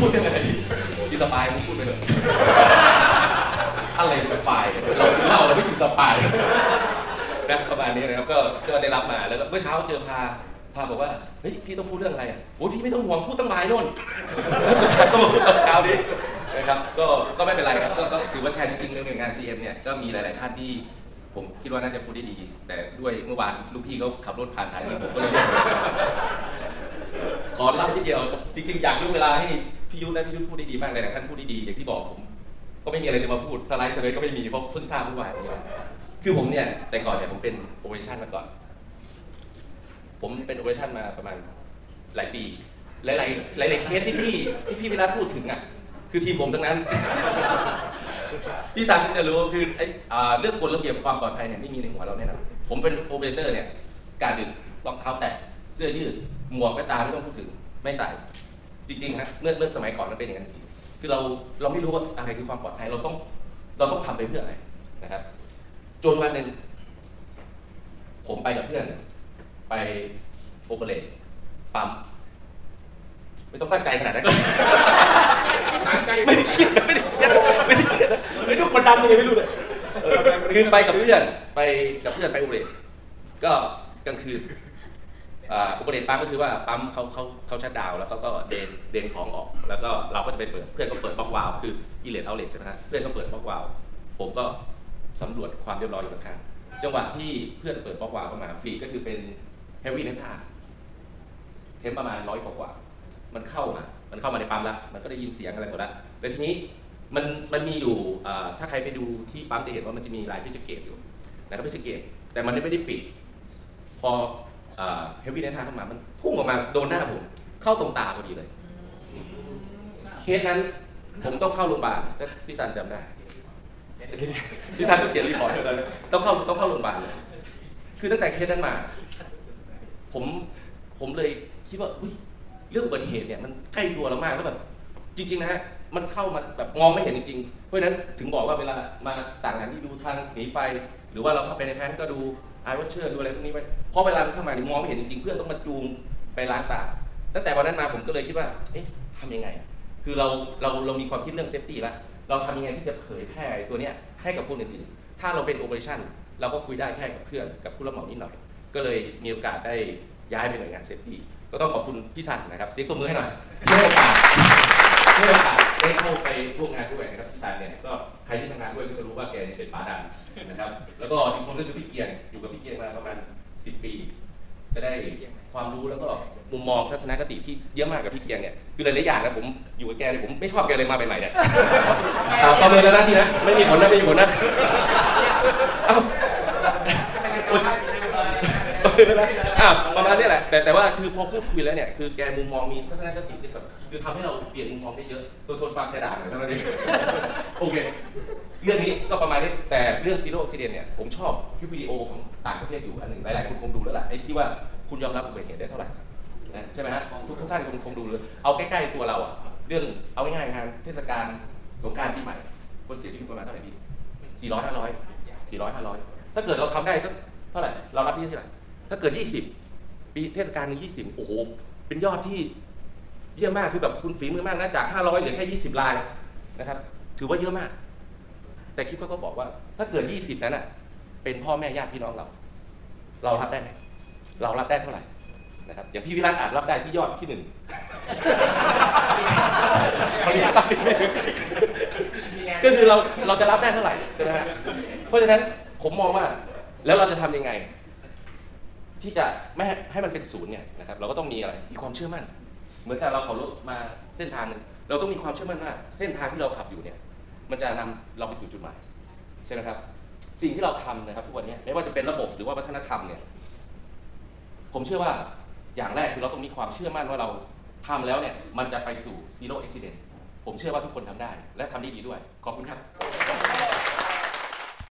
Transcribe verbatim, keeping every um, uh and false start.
พูดยังไงกินสปายมึงพูดไปเลยอะไรสปายเราเล่าเราไม่กินสปายนะประมาณนี้นะครับก็ก็ได้รับมาแล้วก็เมื่อเช้าเจอพาพาบอกว่าเฮ้ยพี่ต้องพูดเรื่องอะไรอ่ะโอ้ยพี่ไม่ต้องห่วงพูดตั้งบ่ายโน่นสุดท้ายก็มาพูดตอนเช้านี้นะครับก็ก็ไม่เป็นไรครับก็ถือว่าแชร์จริงๆในหน่วยงาน ซี เอ็ม เนี่ยก็มีหลายๆท่านที่ผมคิดว่าน่าจะพูดได้ดีแต่ด้วยเมื่อวานลูกพี่เขาขับรถผ่านถ่ายผมก็เลยขอเล่าทีเดียวจริงๆอยากยกเวลาให้พี่ยุทธและพี่ยุทธพูดได้ดีมากเลยนะท่านพูดได้ดีอย่างที่บอกผมก็ไม่มีอะไรจะมาพูดสไลด์สไลด์ก็ไม่มีเพราะเพิ่งทราบเมื่อวานคือผมเนี่ยแต่ก่อนเนี่ยผมเป็นโอเปอเรชั่นมาก่อนผมเป็นโอเปอเรชั่นมาประมาณหลายปีหลายๆหลายๆเคสที่พี่ที่พี่วิรัตพูดถึงอ่ะคือทีมผมทั้งนั้นพี่สันจะรู้คือไอ้เรื่องกฎระเบียบความปลอดภัยเนี่ยไม่มีในหัวเราแน่นอนผมเป็นโอเปอเรเตอร์เนี่ยการดึงรองเท้าแตะเสื้อยืดหมวกแว่นตาไม่ต้องพูดถึงไม่ใส่จริงๆฮะเมื่อเมื่อสมัยก่อนมันเป็นอย่างนั้นจริงคือเราเราไม่รู้ว่าอะไรคือความปลอดภัยเราต้องเราต้องทำไปเพื่ออะไรนะครับจนวันหนึ่งผมไปกับเพื่อนไปโอเปอเรตปั๊มไม่ต้องตั้งใจขนาดนั้นไม่ได้เครียดไม่ได้เครียดไม่ได้เครียดไม่รู้มันดำยังไงไม่รู้เลยคือไปกับเพื่อนไปกับเพื่อนไปโอเปอเรตก็กลางคืนโอเปอเรตปั๊มก็คือว่าปั๊มเขาเขาเขาชัดดาวแล้วก็ก็เดนเดนของออกแล้วก็เราก็จะไปเปิดเพื่อนก็เปิดบล็อกวาล์วคืออิเลตเอาเลตใช่ไหมฮะเพื่อนก็เปิดบล็อกวาล์วผมก็สำรวจความเรียบร้อยอยู่ข้างๆจังหวะที่เพื่อนเปิดบล็อกวาล์วเข้ามาฟรีก็คือเป็นเฮฟวี่เนต้าเทมประมาณร้อยกว่ามันเข้ามามันเข้ามาในปั๊มแล้วมันก็ได้ยินเสียงอะไรหมดแล้วแล้วทีนี้มันมันมีอยู่ถ้าใครไปดูที่ปั๊มจะเห็นว่ามันจะมีลายพิชเกตอยู่นะครับพิชเกตแต่มันไม่ได้ปิดพอเฮฟวี่เนต้าเข้ามามันพุ่งออกมาโดนหน้าผมเข้าตรงตาพอดีเลยเคสนั้นผมต้องเข้าโรงพยาบาลพี่ซันจำได้พี่ซันต้องเขียนรีพอร์ตเลยต้องเข้าต้องเข้าโรงพยาบาลเลยคือตั้งแต่เคสนั้นมาผมผมเลยคิดว่าเรื่องอุบัติเหตุเนี่ยมันใกล้ตัวเรามากแล้วแบบจริงๆนะฮะมันเข้ามาแบบมองไม่เห็นจริงๆเพราะฉะนั้นถึงบอกว่าเวลามาต่างกันที่ดูทางหนีไฟหรือว่าเราเข้าไปในแพนก็ดูไอวอชเชอร์ดูอะไรพวกนี้ไปพอเวลาเข้ามาเนี่ยมองไม่เห็นจริงๆเพื่อนต้องมาจูงไปล้างตาตั้งแต่วันนั้นมาผมก็เลยคิดว่าเอ๊ะทำยังไงคือเราเราเรามีความคิดเรื่องเซฟตี้แล้วเราทำยังไงที่จะเผยแพร่ตัวเนี้ยให้กับคนอื่นๆถ้าเราเป็นโอเปอเรชั่นเราก็คุยได้แค่กับเพื่อนกับผู้รับเหมานิดหน่อยก็เลยมีโอกาสได้ย้ายไปหน่วยงานเซฟตี้ก็ต้องขอบคุณพี่สันนะครับเสียงตบมือให้หน่อยที่ให้โอกาสให้โอกาสได้เข้าไปร่วมงานด้วยนะครับพี่สันเนี่ยก็ใครที่ทำงานด้วยก็จะรู้ว่าแกเป็นป๋าดันนะครับแล้วก็อีกคนก็คือพี่เกียงอยู่กับพี่เกียงมาประมาณสิบปีจะได้ความรู้แล้วก็มุมมองทัศนคติที่เยอะมากกับพี่เกียงเนี่ยคือหลายๆอย่างนะผมอยู่กับแกเนี่ยผมไม่ชอบแกเลยมาใหม่ๆเนี่ยประเมินแล้วนะทีนะไม่มีผลนะไม่มีผลนะอ่ะประมาณนี้แหละแต่แต่ว่าคือพอพูดคุยแล้วเนี่ยคือแกมุมมองมีทัศนคติที่แบบคือทำให้เราเปลี่ยนมุมมองได้เยอะตัวทนฟังแกด่าเลยเท่านั้นเองโอเคเรื่องนี้ก็ประมาณนี้แต่เรื่องซีโร่ออกซิเดนเนี่ยผมชอบคลิปวิดีโอของต่างประเทศอยู่อันหนึ่งหลายๆคนคงดูแล้วแหละไอ้ที่ว่าคุณยอมรับอุบัติเหตุได้เท่าไหร่ใช่ไหมฮะทุกทุกท่านคงคงดูเลยเอาใกล้ๆตัวเราอ่ะเรื่องเอาง่ายๆงานเทศกาลสงกรานต์ปีใหม่คนเสียชีวิตประมาณเท่าไหร่พี่สี่ร้อยห้าร้อยสี่ร้อยห้าร้อยถ้าเกิดเราทำได้สักเท่าไหร่เรารับที่เท่าไหร่ถ้าเกิดยี่สิบปีเทศกาลหนึ่งยี่สิบโอ้โหเป็นยอดที่เยี่ยมมากคือแบบคุณฝีมือมากนะจากห้าร้อยเหลือแค่ยี่สิบรายนะครับถือว่าเยอะมากแต่คลิปเขาก็บอกว่าถ้าเกิดยี่สิบนั้นอ่ะเป็นพ่อแม่ญาติพี่น้องเราเรารับได้ไหมเรารับได้เท่าไหร่นะครับอย่างพี่วิรัตอาจรับได้ที่ยอดที่หนึ่งก็คือเราเราจะรับได้เท่าไหร่ใช่ไหมฮะเพราะฉะนั้นผมมองว่าแล้วเราจะทำยังไงที่จะไม่ให้มันเป็นศูนย์เนี่ยนะครับเราก็ต้องมีอะไรมีความเชื่อมั่นเหมือนกับเราขับรถมาเส้นทางนึงเราต้องมีความเชื่อมั่นว่าเส้นทางที่เราขับอยู่เนี่ยมันจะนำเราไปสู่จุดหมายใช่ไหมครับสิ่งที่เราทำนะครับทุกวันนี้ไม่ว่าจะเป็นระบบหรือว่าวัฒนธรรมเนี่ยผมเชื่อว่าอย่างแรกคือเราต้องมีความเชื่อมั่นว่าเราทำแล้วเนี่ยมันจะไปสู่ zero accident ผมเชื่อว่าทุกคนทำได้และทำได้ดีด้วยขอบคุณครับ